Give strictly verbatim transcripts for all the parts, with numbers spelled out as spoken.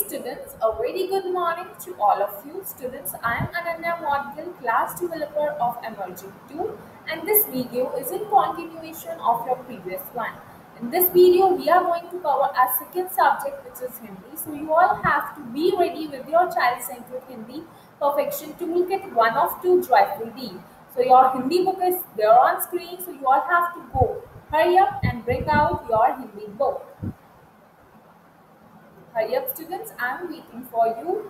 students, a very good morning to all of you. Students, I am Ananya Modgil, class developer of Emerging two, and this video is in continuation of your previous one. In this video, we are going to cover our second subject, which is Hindi. So you all have to be ready with your child-centered Hindi perfection toolkit one of two Joyful D. So your Hindi book is there on screen, so you all have to go. Hurry up and bring out your Hindi book. Hurry up, students, I'm waiting for you.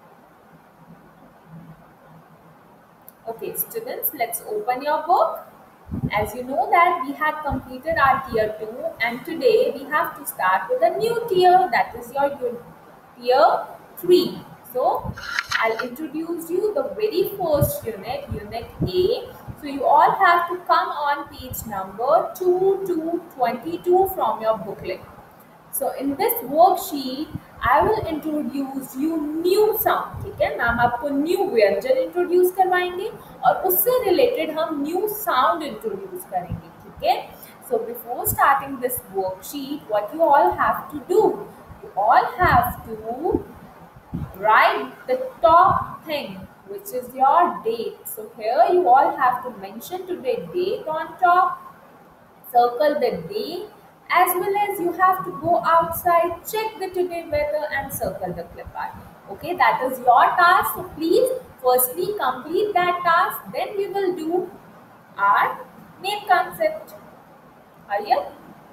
Okay, students, let's open your book. As you know that we had completed our tier two, and today we have to start with a new tier, that is your tier three. So I'll introduce you the very first unit, unit A. So you all have to come on page number two to twenty-two from your booklet. So in this worksheet, I will introduce you new sound. ठीक है, ma'am आपको new व्यंजन introduce करवाएंगे और उससे related हम new sound introduce करेंगे. ठीक है. So before starting this worksheet, what you all have to do? You all have to write the top thing, which is your date. So here you all have to mention today date on top, circle the day, as well as you have to go outside, check the today weather and circle the clip art. Okay, that is your task. So please firstly complete that task, then we will do our main concept. Hurry up.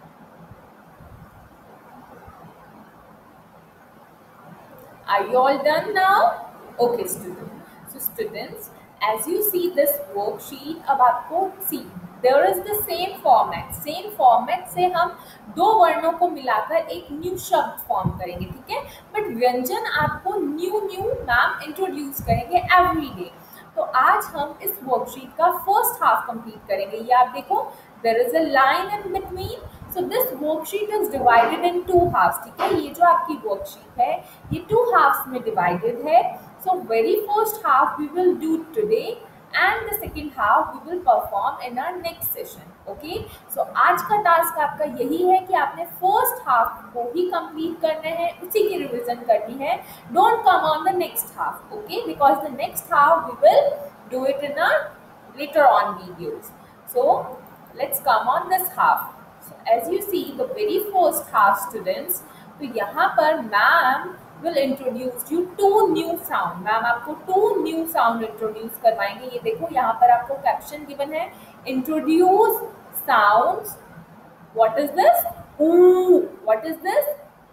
Are you all done now? Okay, students. So students, as you see this worksheet, अब आपको see there is the same format. Same format से हम दो वर्णों को मिलाकर एक new शब्द फॉर्म करेंगे. ठीक है, बट व्यंजन आपको न्यू न्यू मैम इंट्रोड्यूस करेंगे एवरी डे. तो आज हम इस वर्कशीट का फर्स्ट हाफ कंप्लीट करेंगे. ये आप देखो, there is a line in between. So this worksheet is divided in two halves. ठीक है, ये जो आपकी वर्कशीट है ये टू हाफ्स में डिवाइडेड है. So very first half we will do today and the second half we will perform in our next session. Okay, so आज का टास्क आपका यही है कि आपने फर्स्ट हाफ को ही कंप्लीट करना है, उसी की रिवीजन करनी है. Don't come on the next half. Okay, because the next half we will do it in a later on videos. So let's come on this half. So as you see the very first half, students, तो यहाँ पर ma'am will introduce you two new sound. Ma'am आपको two new sound introduce करवाएंगे. ये देखो यहाँ पर आपको कैप्शन गिवन है, introduce sounds. What is this? Ooh. What is this?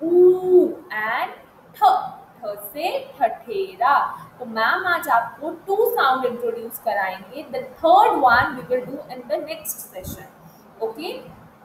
Ooh and th. थ से ठठेरा. तो मैम आज आपको two sound introduce कराएंगे. The third one we will do in the next session. Okay.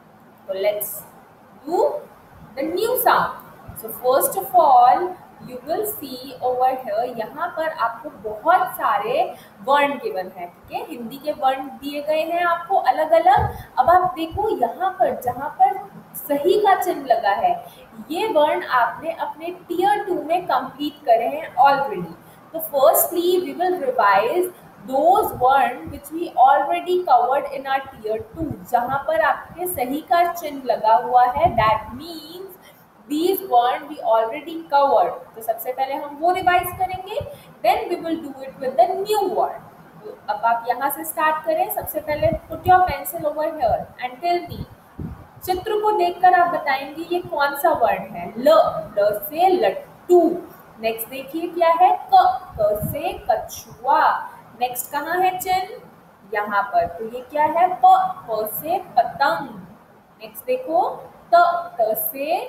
So let's do the new sound. So first of all, you will see over here, यहाँ पर आपको बहुत सारे वर्ण गिवन है. ठीक है, हिंदी के वर्ण दिए गए हैं आपको अलग अलग. अब आप देखो यहाँ पर जहाँ पर सही का चिन्ह लगा है, ये वर्ण आपने अपने टीयर टू में कंप्लीट करे हैं ऑलरेडी. तो firstly we will revise those word which we already covered in our tier two. जहाँ पर आपके सही का चिन्ह लगा हुआ है, that means these word we already covered. तो सबसे पहले हम वो रिवाइज करेंगे, then we will do it with the new word. तो अब आप यहाँ से स्टार्ट करें. सबसे पहले put your pencil over here and tell me. चित्र को देखकर आप बताएंगे ये कौन सा वर्ड है. ल, ल से लट्टू. नेक्स्ट देखिए क्या है, क, क से कछुआ. नेक्स्ट कहाँ है चिन्ह, यहाँ पर. तो ये क्या है, प, प से पतंग. नेक्स्ट देखो, त, त से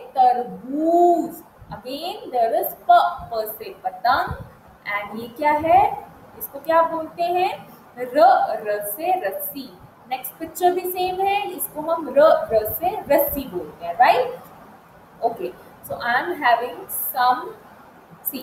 तरबूज. अगेन देयर इज प, प से पतंग. एंड ये क्या है, इसको क्या बोलते हैं, र, र से रस्सी. नेक्स्ट पिक्चर भी सेम है, इसको हम र, र से रस्सी बोलते हैं. Right. Okay, so I am having some see.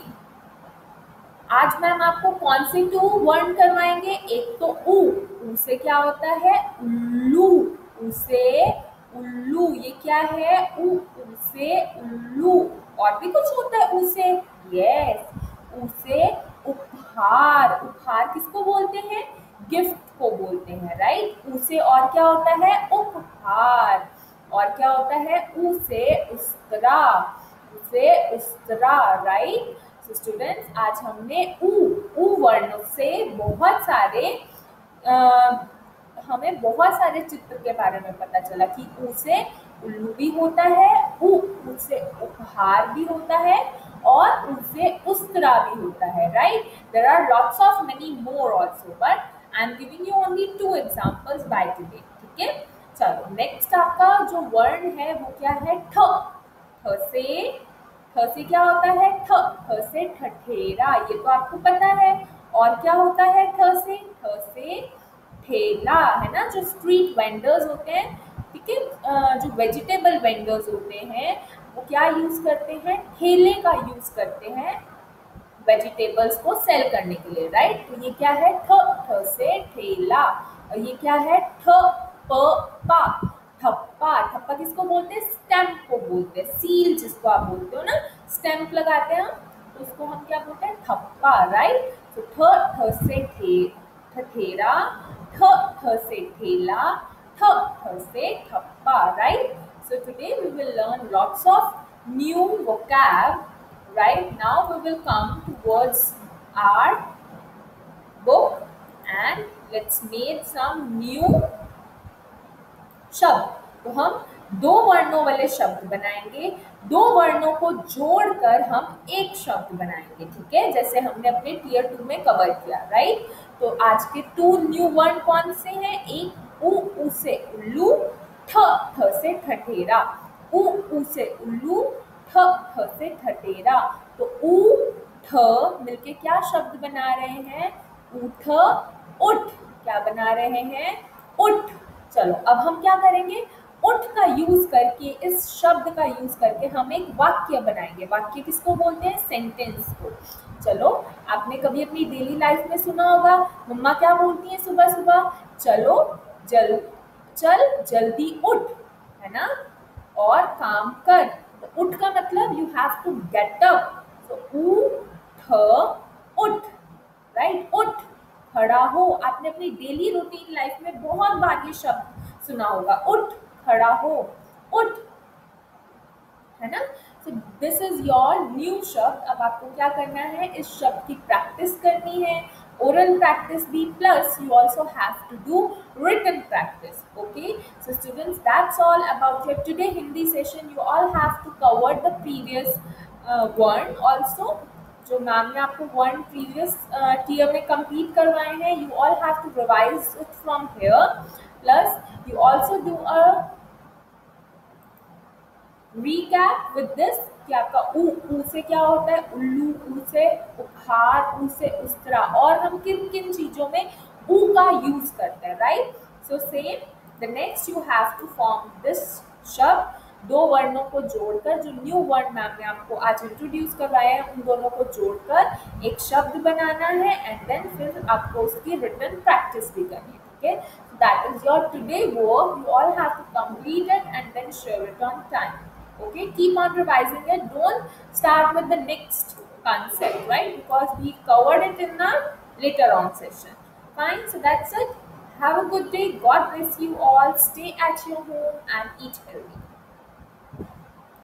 आज मैम आपको कौन से टू वर्ण करवाएंगे. एक तो उ. उ से क्या होता है, उल्लू. उ से उल्लू. ये क्या है, उ. उ से उल्लू. और भी कुछ होता है उ से. यस, उ से उपहार. उपहार किसको बोलते हैं, गिफ्ट को बोलते हैं. राइट. उ से और क्या होता है, उपहार. और क्या होता है, उ से उस्तरा. उसे उस्तरा, राइट। सो स्टूडेंट्स, आज हमने ऊ ऊ वर्ण से बहुत सारे आ, हमें बहुत सारे चित्र के बारे में पता चला कि ऊ से उल्लू भी होता है, ऊ ऊ से उपहार भी होता है और ऊ से उस्तरा भी होता है, right. There are lots of many more also, but I am giving you only two examples by today, ठीक है। चलो नेक्स्ट आपका जो वर्ण है वो क्या है, ठ। ठ से ठ से क्या होता है, ठ। ठ से ठठेरा, ये तो आपको पता है। और क्या होता है ठ से, ठ से ठेला, है ना, जो स्ट्रीट वेंडर्स होते हैं, ठीक है, जो वेजिटेबल वेंडर्स होते हैं वो क्या यूज करते हैं, ठेले का यूज करते हैं वेजिटेबल्स को सेल करने के लिए, राइट। तो ये क्या है, ठ। ठ से ठेला। और ये क्या है, ठ प पा, ठप्पा। ठप्पा किसको बोलते हैं, स्टैम्प को बोलते हैं, सील जिसको आप बोलते हो ना, स्टैम्प लगाते हैं हम, तो उसको हम क्या बोलते हैं, ठप्पा, राइट। तो ठ ठ से ठे ठठेरा, ठ ठ से ठेला, ठ ठ से ठप्पा, right. So today we will learn lots of new vocab. Right now we will come towards our book and let's make some new शब्द। तो हम दो वर्णों वाले शब्द बनाएंगे, दो वर्णों को जोड़कर हम एक शब्द बनाएंगे, ठीक है, जैसे हमने अपने टीयर टू में कवर किया, राइट। तो आज के टू न्यू वर्ण कौन से हैं, एक ऊ ऊ से उल्लू, ठ ठ से ठठेरा। ऊ ऊ से उल्लू, ठ ठ से ठठेरा। तो ऊ ठ मिलके क्या शब्द बना रहे हैं, ऊठ उठ, क्या बना रहे हैं, उठ। चलो अब हम क्या करेंगे, उठ का यूज करके, इस शब्द का यूज करके हम एक वाक्य बनाएंगे। वाक्य किसको बोलते हैं, सेंटेंस को। चलो आपने कभी अपनी डेली लाइफ में सुना होगा, मम्मा क्या बोलती हैं सुबह सुबह, चलो जल चल जल्दी उठ, है ना, और काम कर। तो उठ का मतलब you have to get up, तो उठ उठ, राइट, उठ, खड़ा हो। आपने अपनी डेली रूटीन लाइफ में बहुत बार ये शब्द सुना होगा, उठ, खड़ा हो, उठ, है ना। So this is your new शब्द। अब आपको क्या करना है, इस शब्द की प्रैक्टिस करनी है, oral practice B plus you also have to do written practice, okay। So students, that's all about your today Hindi session. You all have to cover the previous uh, word also, जो ma'am ने आपको one previous tier में complete करवाए हैं, you all have to revise it from here, plus you also do a recap with this कि आपका ऊ ऊ से क्या होता है, उल्लू, ऊ से उपहार, ऊ से उस्तरा, और हम किन किन चीजों में ऊ का यूज करते हैं, right. So same the next you have to form this शब्द, दो वर्णों को जोड़कर, जो न्यू वर्ड मैम ने आपको आज इंट्रोड्यूस करवाया है उन दोनों को जोड़कर एक शब्द बनाना है, एंड देन फिर आपको उसकी रिटन प्रैक्टिस भी करनी है, ठीक है। That is your today work, you all have to complete it and then share it on time, okay। Keep on revising it, don't start with the next concept, right, because we covered it in the later on session. Fine, so that's it. Have a good day, God bless you all, stay at your home and eat healthy.